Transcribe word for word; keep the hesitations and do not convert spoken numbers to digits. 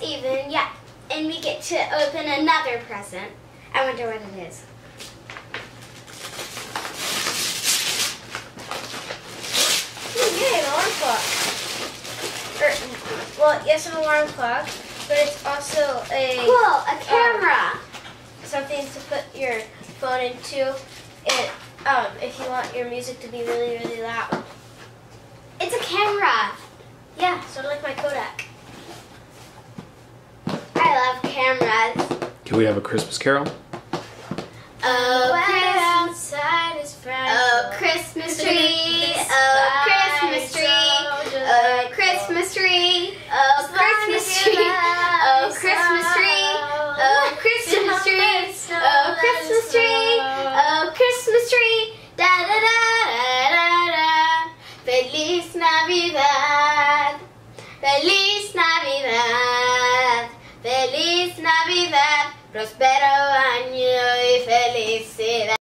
even, yeah. And we get to open another present. I wonder what it is. Yay, an alarm clock. Or, well, yes, an alarm clock, but it's also a Cool, a camera. Um, something to put your phone into. It, um, if you want your music to be really, really loud. It's a camera. Yeah, sort of like my Kodak. I love cameras. Can we have a Christmas carol? Oh, Well, Christmas, outside is fragile. oh, Christmas tree, oh, Christmas tree, oh, Christmas tree, oh, Christmas tree, oh, Christmas tree, oh, Christmas tree, oh, Christmas tree, oh, Christmas tree, da da da da da da. Feliz Navidad, Feliz Navidad, Feliz Navidad, prospero año y felicidad.